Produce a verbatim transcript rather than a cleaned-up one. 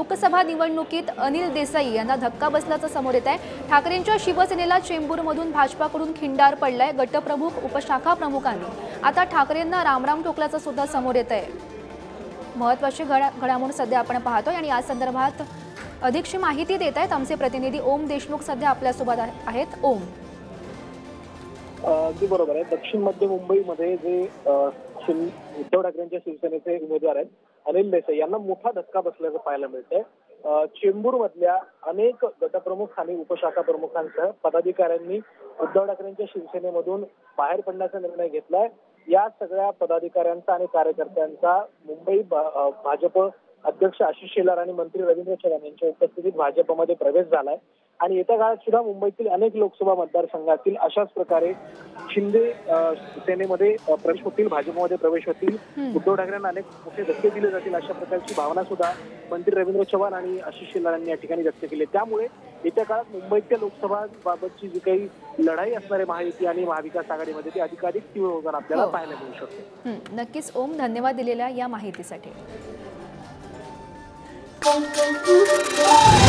लोकसभा निवडणुकीत अनिल देसाई यांना धक्का बसल्याचं समोर येत आहे। ठाकरेंच्या शिवसेनेला चेंबूरमधून भाजपाकडून खिंडार पडलाय। गटप्रमुख उपशाखा प्रमुखांनी आता ठाकरेंना रामराम ठोकल्याचं सुद्धा समोर येत आहे। महत्त्वाची घडामोड सध्या आपण पाहतोय आणि या संदर्भात अधिकची माहिती देत आहेत आमचे प्रतिनिधी ओम देशमुख सध्या आपल्यासोबत आहेत। ओम, अगदी बरोबर आहे। दक्षिण मध्य मुंबईमध्ये जे उद्धव ठाकरेंच्या शिवसेनेचे उमेदवार आहेत अनिल देसाई यांना मोठा धक्का बसल्याचं पाहायला मिळतंय। चेंबूर मधल्या अनेक गटप्रमुख आणि उपशाखा प्रमुखांसह पदाधिकाऱ्यांनी उद्धव ठाकरेंच्या शिवसेनेमधून बाहेर पडण्याचा निर्णय घेतलाय। या सगळ्या पदाधिकाऱ्यांचा आणि कार्यकर्त्यांचा मुंबई भाजप अध्यक्ष आशिष शेलार आणि मंत्री रवींद्र चव्हाण यांच्या उपस्थितीत भाजपमध्ये प्रवेश झालाय आणि येत्या काळात सुद्धा मुंबईतील अनेक लोकसभा मतदारसंघातील अशाच प्रकारे शिंदे सेनेमध्ये प्रवेश होतील, भाजपमध्ये प्रवेश होतील, उद्धव ठाकरेंना अनेक मोठे धक्के दिले जातील अशा प्रकारची भावना सुद्धा मंत्री रवींद्र चव्हाण आणि आशिष शेलार यांनी या ठिकाणी व्यक्त केली। त्यामुळे येत्या काळात मुंबईच्या लोकसभा बाबतची जी काही लढाई असणार आहे महायुती आणि महाविकास आघाडीमध्ये ती अधिकाधिक तीव्र होताना आपल्याला पाहायला मिळू शकते। नक्कीच ओम, धन्यवाद दिलेल्या या माहितीसाठी।